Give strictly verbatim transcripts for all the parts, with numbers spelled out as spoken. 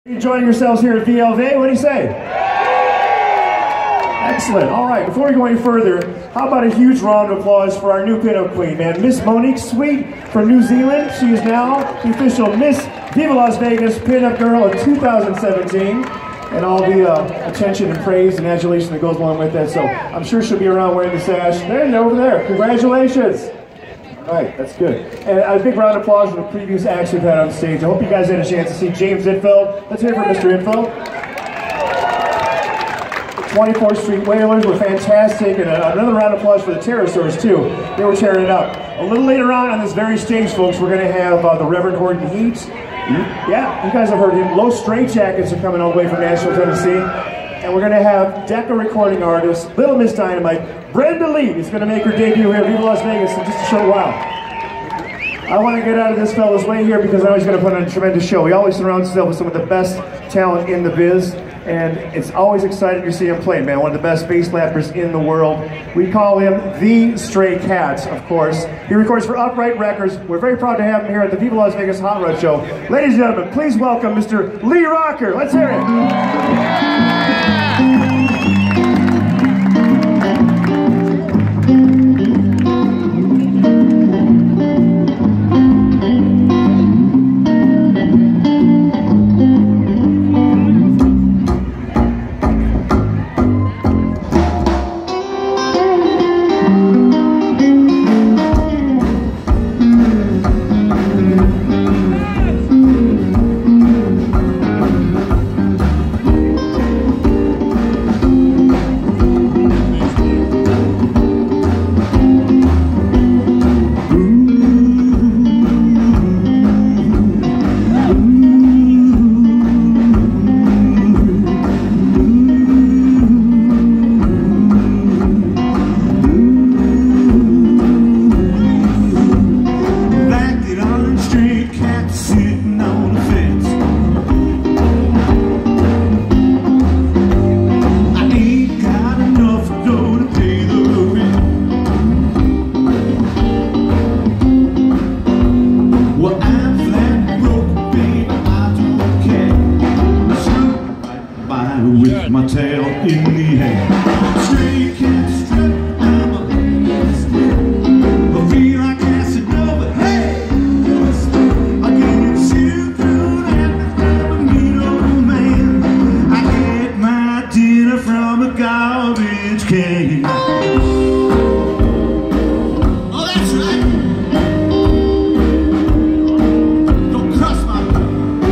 Enjoying yourselves here at V L V? What do you say? Excellent. All right, before we go any further, how about a huge round of applause for our new pinup queen, man, Miss Monique Sweet from New Zealand. She is now the official Miss Viva Las Vegas Pinup Girl of two thousand seventeen, and all the uh, attention and praise and adulation that goes along with that. So I'm sure she'll be around wearing the sash. There and over there. Congratulations. All right, that's good. And a big round of applause for the previous acts we've had on stage. I hope you guys had a chance to see James Infeld. Let's hear it for Mister Infeld. The twenty-fourth Street Whalers were fantastic, and another round of applause for the Pterosaurs too. They were tearing it up. A little later on on this very stage, folks, we're going to have uh, the Reverend Horton Heat. Yeah, you guys have heard him. Low Straitjackets are coming all the way from Nashville, Tennessee. And we're going to have Decca recording artist, Little Miss Dynamite, Brenda Lee is going to make her debut here at Viva Las Vegas in just a short while. I want to get out of this fella's way here because I know he's going to put on a tremendous show. He always surrounds himself with some of the best talent in the biz, and it's always exciting to see him play, man. One of the best bass slappers in the world. We call him the Stray Cats, of course. He records for Upright Records. We're very proud to have him here at the Viva Las Vegas Hot Rod Show. Ladies and gentlemen, please welcome Mister Lee Rocker. Let's hear it. With my tail in the air, stray cat strut, I'm a I feel like Casanova. Hey, I get shit through that from a mean old man. I get my dinner from a garbage can. Oh, that's right. Don't cross my path.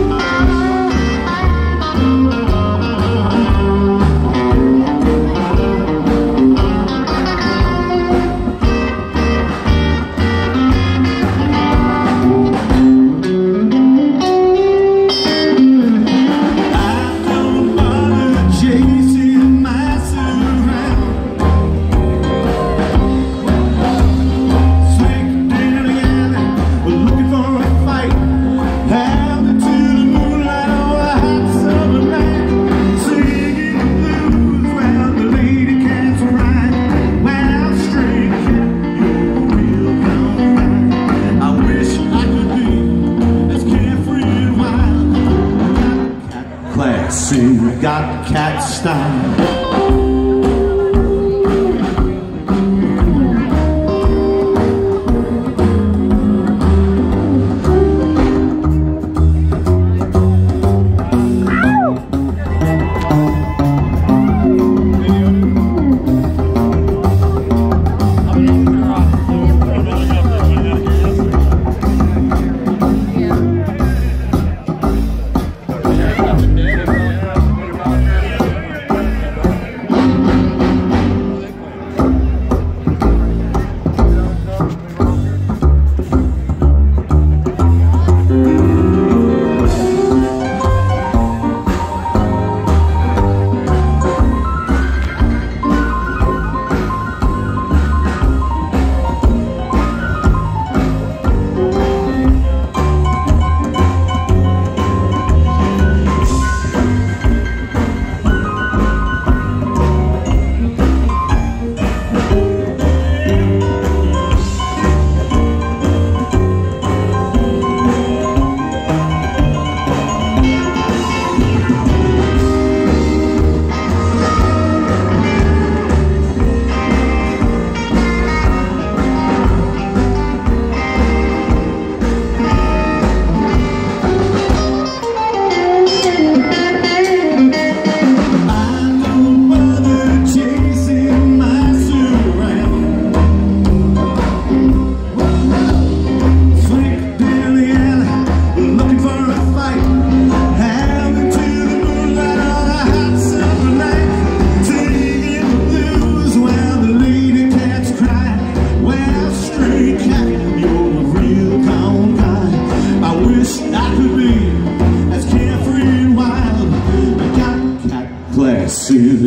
Classy, got cat style.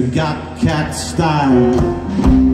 got cat style.